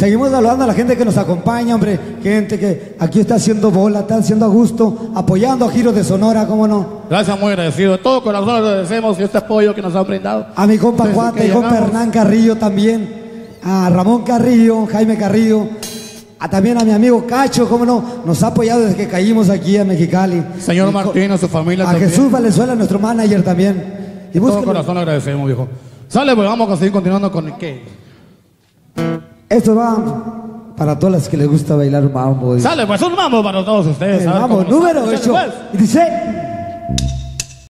Seguimos saludando a la gente que nos acompaña, hombre. Gente que aquí está haciendo bola, está haciendo a gusto, apoyando a Giros de Sonora, ¿cómo no? Gracias, muy agradecido. De todo corazón agradecemos este apoyo que nos han brindado. A mi compa Cuate, compa Hernán Carrillo también. A Ramón Carrillo, Jaime Carrillo. También a mi amigo Cacho, cómo no, nos ha apoyado desde que caímos aquí a Mexicali. Señor Martín, a su familia también. A Jesús Valenzuela, nuestro manager también. Y de todo corazón agradecemos, viejo. Sale, pues vamos a seguir continuando con el que. Esto va para todas las que les gusta bailar mambo. Sale, pues un mambo para todos ustedes. Vamos, número 8. Y dice...